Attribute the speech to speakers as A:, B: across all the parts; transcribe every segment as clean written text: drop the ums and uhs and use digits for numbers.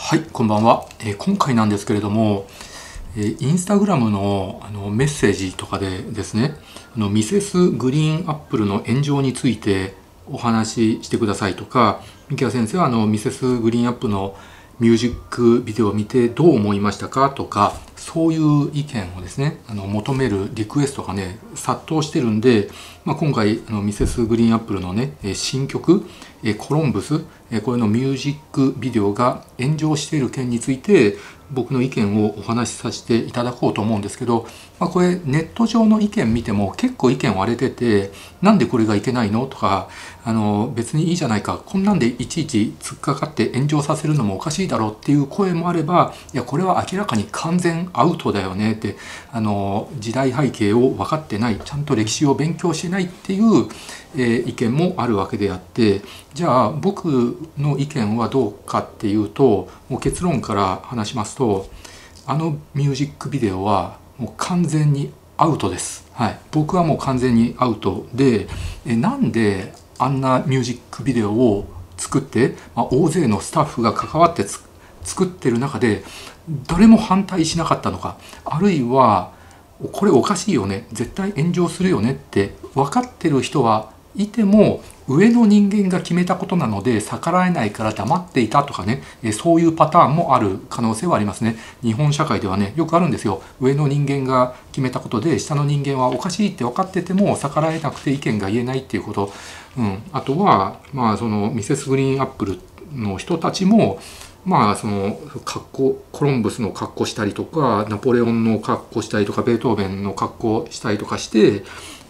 A: はい、こんばんは。今回なんですけれども、インスタグラムのメッセージとかでですね、ミセスグリーンアップルの炎上についてお話ししてくださいとか、三木谷先生はミセスグリーンアップのミュージックビデオを見てどう思いましたかとか、そういう意見をですね求めるリクエストがね殺到してるんで、今回ミセスグリーンアップルのね新曲コロンブスこれのミュージックビデオが炎上している件について僕の意見をお話しさせていただこうと思うんですけど、これネット上の意見見ても結構意見割れてて、なんでこれがいけないのとか別にいいじゃないか、こんなんでいちいち突っかかって炎上させるのもおかしいだろうっていう声もあれば、いやこれは明らかに完全アウトだよねって、時代背景を分かってない、ちゃんと歴史を勉強してないっていう、意見もあるわけであって、じゃあ僕の意見はどうかっていうと、もう結論から話しますと、ミュージックビデオはもう完全にアウトです。はい、僕はもう完全にアウトで、なんであんなミュージックビデオを作って、大勢のスタッフが関わって作ってる中で誰も反対しなかったのか、あるいはこれおかしいよね、絶対炎上するよねって分かってる人はいても、上の人間が決めたことなので逆らえないから黙っていたとかね、そういうパターンもある可能性はありますね。日本社会ではねよくあるんですよ。上の人間が決めたことで下の人間はおかしいって分かってても逆らえなくて意見が言えないっていうこと、あとはそのミセスグリーンアップルの人たちもその格好、コロンブスの格好したりとか、ナポレオンの格好したりとか、ベートーベンの格好したりとかして、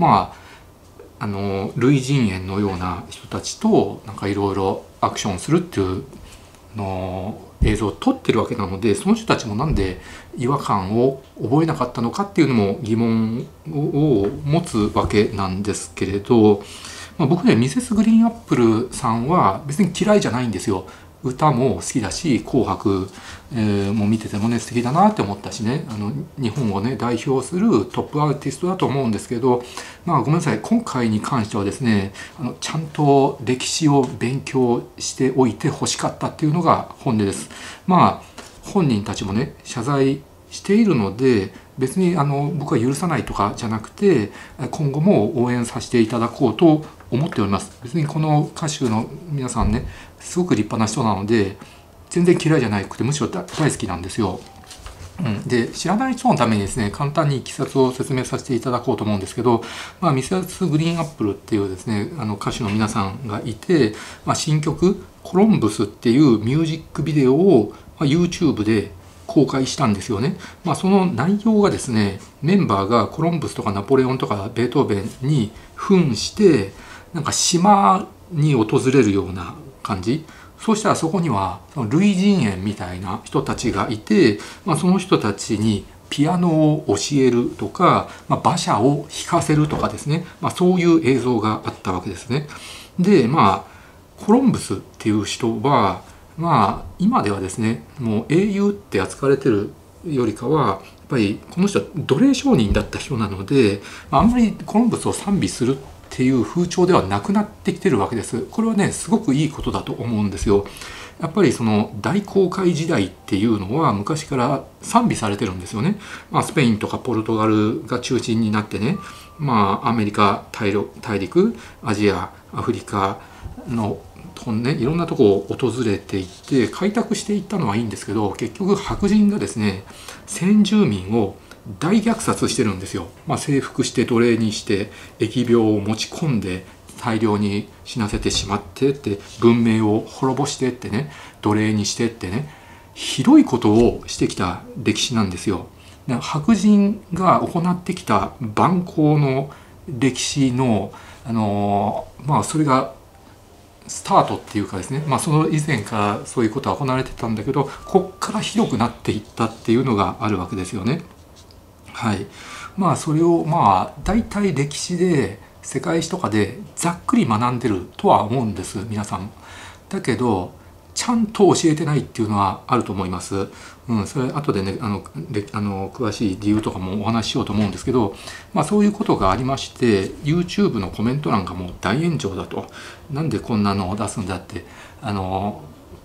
A: 類人猿のような人たちとなんかいろいろアクションするっていうの映像を撮ってるわけなので、その人たちもなんで違和感を覚えなかったのかっていうのも疑問を持つわけなんですけれど、僕ねミセスグリーンアップルさんは別に嫌いじゃないんですよ。歌も好きだし、紅白、も見ててもね素敵だなって思ったしね、日本をね代表するトップアーティストだと思うんですけど、ごめんなさい、今回に関してはですねちゃんと歴史を勉強しておいてほしかったっていうのが本音です。本人たちもね謝罪しているので、別に僕は許さないとかじゃなくて、今後も応援させていただこうと思っております。別にこの歌手の皆さんねすごく立派な人なので全然嫌いじゃなくて、むしろ大好きなんですよ。で知らない人のためにですね簡単にいきさつを説明させていただこうと思うんですけど、ミセスグリーンアップルっていうですね歌手の皆さんがいて、新曲「コロンブス」っていうミュージックビデオを、YouTube で公開したんですよね。その内容がですね、メンバーがコロンブスとかナポレオンとかベートーベンに扮してなんか島に訪れるような感じ。そうしたらそこには類人猿みたいな人たちがいて、その人たちにピアノを教えるとか、馬車を引かせるとかですね、そういう映像があったわけですね。でコロンブスっていう人は今ではですねもう英雄って扱われてるよりかはやっぱりこの人は奴隷商人だった人なので、あんまりコロンブスを賛美するっていう風潮ではなくなってきてるわけです。これはねすごくいいことだと思うんですよ。やっぱりその大航海時代っていうのは昔から賛美されてるんですよね。スペインとかポルトガルが中心になってね、アメリカ大陸、アジア、アフリカのいろんなとこを訪れていって開拓していったのはいいんですけど、結局白人がですね先住民を大虐殺してるんですよ。征服して奴隷にして疫病を持ち込んで大量に死なせてしまってって、文明を滅ぼしてってね、奴隷にしてってね、ひどいことをしてきた歴史なんですよ。白人が行ってきた蛮行の歴史のそれがスタートっていうかですね、その以前からそういうことは行われてたんだけど、こっからひどくなっていったっていうのがあるわけですよね。はい、それを大体歴史で世界史とかでざっくり学んでるとは思うんです皆さん。だけどちゃんと教えてないっていうのはあると思います。それ後でね詳しい理由とかもお話ししようと思うんですけど、そういうことがありまして YouTube のコメント欄がもう大炎上だと。なんでこんなのを出すんだって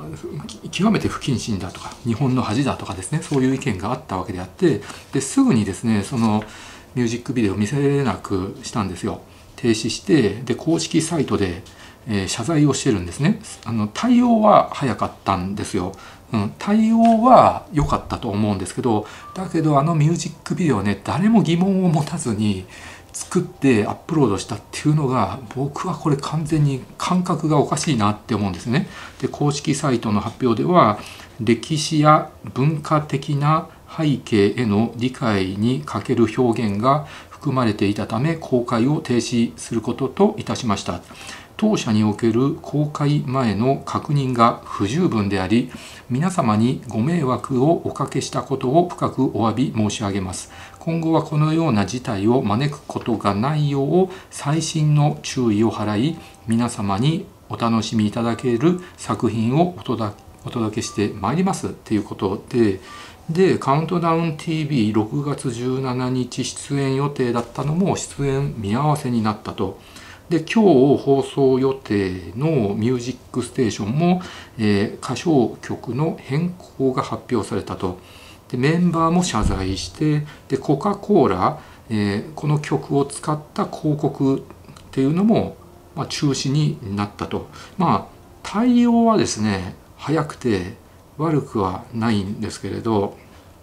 A: 極めて不謹慎だとか日本の恥だとかですね、そういう意見があったわけであって、ですぐにですねそのミュージックビデオを見せれなくしたんですよ。停止して、で公式サイトで、謝罪をしてるんですね。対応は早かったんですよ。対応は良かったと思うんですけど、だけどミュージックビデオね、誰も疑問を持たずに作ってアップロードしたっていうのが、僕はこれ完全に感覚がおかしいなって思うんですね。で公式サイトの発表では、歴史や文化的な背景への理解に欠ける表現が含まれていたため公開を停止することといたしました。当社における公開前の確認が不十分であり、皆様にご迷惑をおかけしたことを深くお詫び申し上げます。今後はこのような事態を招くことがないよう細心の注意を払い、皆様にお楽しみいただける作品をお届けしてまいりますということで、カウントダウン TV6 月17日出演予定だったのも出演見合わせになったと。で今日放送予定の「ミュージックステーション」も、歌唱曲の変更が発表されたと。でメンバーも謝罪して、でコカ・コーラ、この曲を使った広告っていうのも、中止になったと。対応はですね早くて悪くはないんですけれど、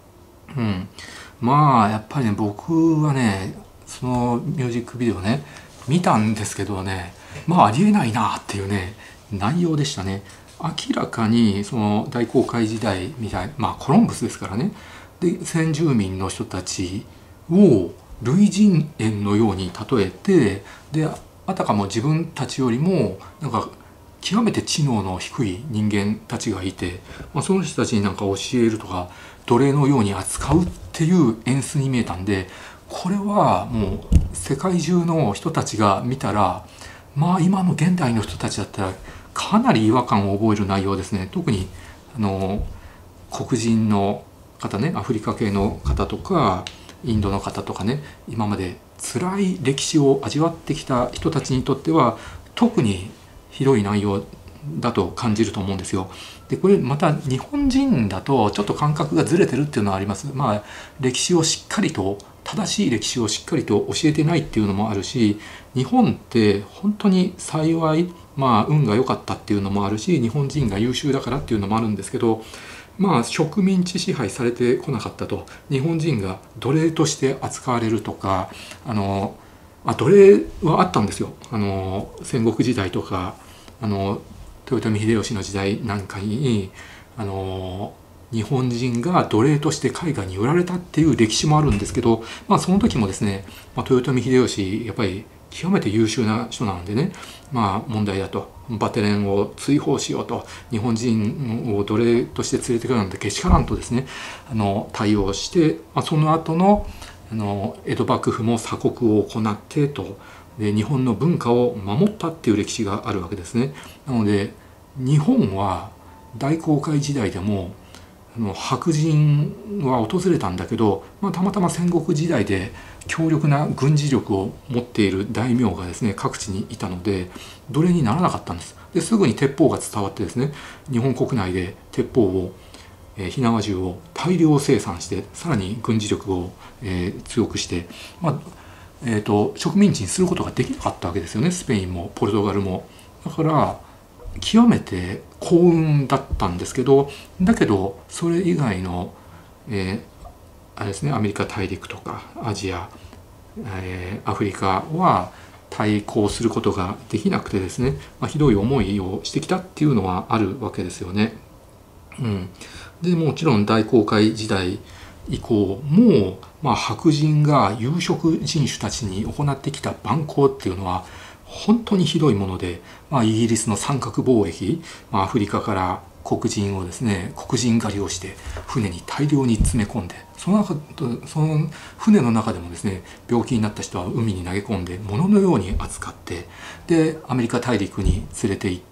A: やっぱりね、僕はねそのミュージックビデオね見たんですけどね、ありえないなっていうね内容でしたね。明らかにその大航海時代みたい、コロンブスですからね、で先住民の人たちを類人猿のように例えて、であたかも自分たちよりもなんか極めて知能の低い人間たちがいて、その人たちになんか教えるとか奴隷のように扱うっていう演出に見えたんで、これはもう世界中の人たちが見たら、今の現代の人たちだったらかなり違和感を覚える内容ですね。特に黒人の方ね、アフリカ系の方とかインドの方とかね、今まで辛い歴史を味わってきた人たちにとっては特にひどい内容だと感じると思うんですよ。でこれまた日本人だとちょっと感覚がずれてるっていうのはあります。歴史をしっかりと、正しい歴史をしっかりと教えてないっていうのもあるし、日本って本当に幸い運が良かったっていうのもあるし、日本人が優秀だからっていうのもあるんですけど、植民地支配されてこなかったと、日本人が奴隷として扱われるとか、奴隷はあったんですよ。戦国時代とか豊臣秀吉の時代なんかに日本人が奴隷として海外に売られたっていう歴史もあるんですけど、その時もですね、豊臣秀吉やっぱり極めて優秀な人なんでね、問題だと、バテレンを追放しようと、日本人を奴隷として連れてくるなんてけしからんとですね対応して、その後の江戸幕府も鎖国を行ってと、で日本の文化を守ったっていう歴史があるわけですね。なので日本は大航海時代でも白人は訪れたんだけど、たまたま戦国時代で強力な軍事力を持っている大名がですね各地にいたので奴隷にならなかったんです。ですぐに鉄砲が伝わってですね、日本国内で鉄砲を火縄銃を大量生産して、さらに軍事力を強くして、植民地にすることができなかったわけですよね、スペインもポルトガルも。だから極めて幸運だったんですけど、だけどそれ以外の、あれですね、アメリカ大陸とかアジア、アフリカは対抗することができなくてですね、ひどい思いをしてきたっていうのはあるわけですよね。でもちろん大航海時代以降も、白人が有色人種たちに行ってきた蛮行っていうのは本当にひどいもので、イギリスの三角貿易、アフリカから黒人をですね、黒人狩りをして船に大量に詰め込んで、その船の中でもですね、病気になった人は海に投げ込んで物のように扱って、でアメリカ大陸に連れて行って、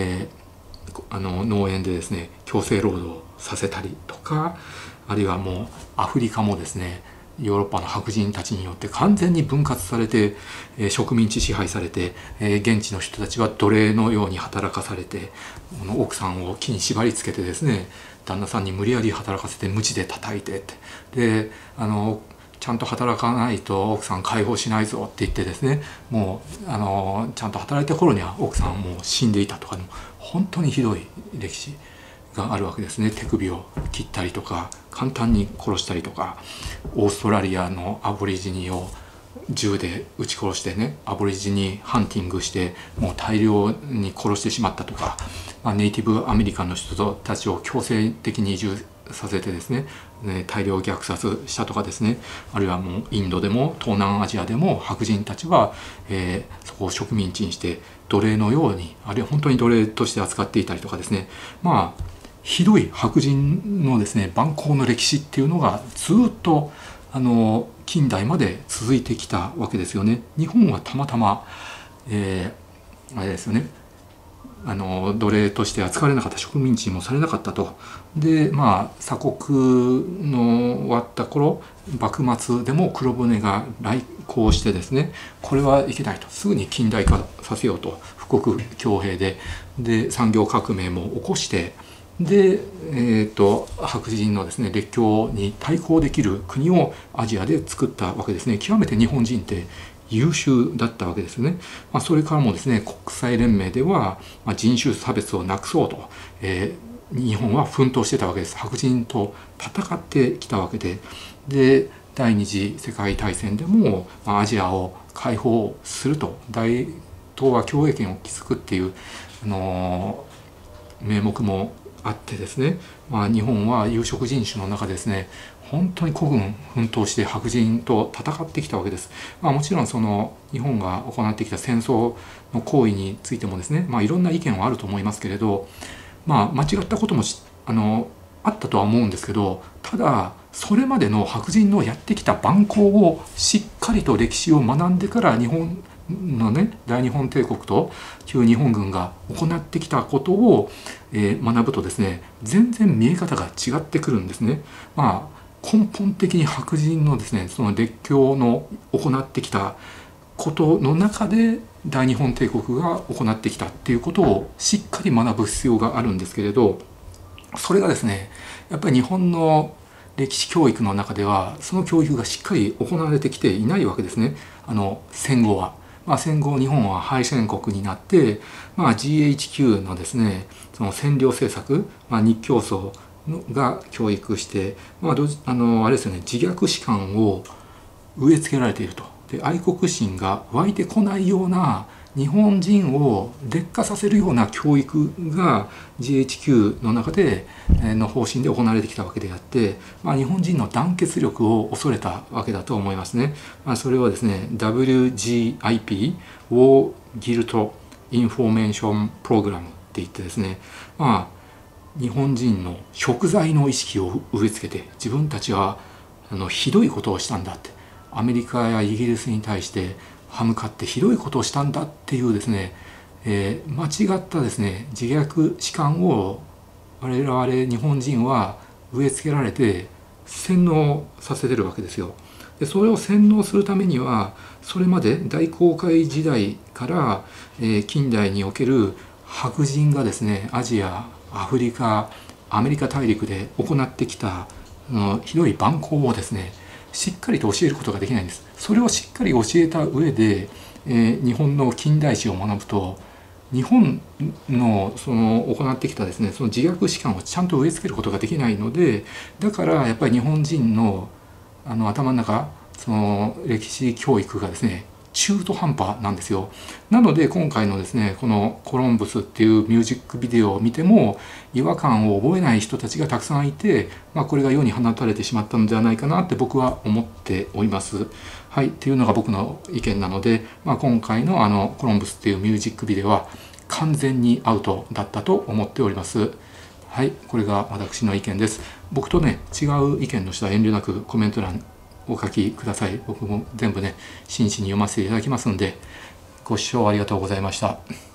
A: 農園でですね強制労働させたりとか、あるいはもうアフリカもですねヨーロッパの白人たちによって完全に分割されて、植民地支配されて、現地の人たちは奴隷のように働かされて、奥さんを木に縛り付けてですね、旦那さんに無理やり働かせて鞭で叩いてって、でちゃんと働かないと奥さん解放しないぞって言ってですね、もうちゃんと働いた頃には奥さんはもう死んでいたとか、本当にひどい歴史があるわけですね。手首を切ったりとか簡単に殺したりとか、オーストラリアのアボリジニを銃で撃ち殺してね、アボリジニハンティングしてもう大量に殺してしまったとか、ネイティブアメリカンの人たちを強制的に移住させてですね、大量虐殺したとかですね、あるいはもうインドでも東南アジアでも白人たちは、そこを植民地にして奴隷のように、あるいは本当に奴隷として扱っていたりとかですね、ひどい白人のですね蛮行の歴史っていうのがずっと近代まで続いてきたわけですよね。日本はたまたま、あれですよね、奴隷として扱われなかった、植民地にもされなかったと。で鎖国の終わった頃、幕末でも黒船が来航してですね、これはいけないと、すぐに近代化させようと、富国強兵で産業革命も起こして、で、白人のですね列強に対抗できる国をアジアで作ったわけですね。極めて日本人って優秀だったわけですよね。それからもですね、国際連盟では人種差別をなくそうと、日本は奮闘してたわけです。白人と戦ってきたわけで、第二次世界大戦でもアジアを解放すると、大東亜共栄圏を築くっていう名目もあってですね、日本は有色人種の中でですね、本当に孤軍奮闘して白人と戦ってきたわけです。もちろんその日本が行ってきた戦争の行為についてもですね、いろんな意見はあると思いますけれど、間違ったこともあったとは思うんですけど、ただそれまでの白人のやってきた蛮行をしっかりと歴史を学んでから日本のね、大日本帝国と旧日本軍が行ってきたことを、学ぶとですね、全然見え方が違ってくるんですね。根本的に白人のですね、その列強の行ってきたことの中で大日本帝国が行ってきたっていうことをしっかり学ぶ必要があるんですけれど、それがですね、やっぱり日本の歴史教育の中ではその教育がしっかり行われてきていないわけですね。戦後は。戦後日本は敗戦国になって、GHQ のですね、その占領政策、日教組が教育して、あれですよね、自虐史観を植え付けられていると。で、愛国心が湧いてこないような、日本人を劣化させるような教育が GHQ の中での方針で行われてきたわけであって、日本人の団結力を恐れたわけだと思いますね。それはですね、WGIP War Guilt Information Program って言ってですね、日本人の贖罪の意識を植え付けて、自分たちはひどいことをしたんだって、アメリカやイギリスに対して歯向かってひどいことをしたんだっていうですね、間違ったですね自虐史観を我々日本人は植え付けられて洗脳させてるわけですよ。でそれを洗脳するためには、それまで大航海時代から、近代における白人がですね、アジア、アフリカ、アメリカ大陸で行ってきたひどい蛮行をですね、しっかりと教えることができないんです。それをしっかり教えた上で、日本の近代史を学ぶと、日本のその行ってきたですね、その自虐史観をちゃんと植え付けることができないので、だからやっぱり日本人の頭の中、その歴史教育がですね、中途半端なんですよ。なので今回のですね、このコロンブスっていうミュージックビデオを見ても違和感を覚えない人たちがたくさんいて、これが世に放たれてしまったのではないかなって僕は思っております。はい、っていうのが僕の意見なので、今回のコロンブスっていうミュージックビデオは完全にアウトだったと思っております。はい、これが私の意見です。僕とね、違う意見の人は遠慮なくコメント欄お書きください。僕も全部ね、真摯に読ませていただきますので、ご視聴ありがとうございました。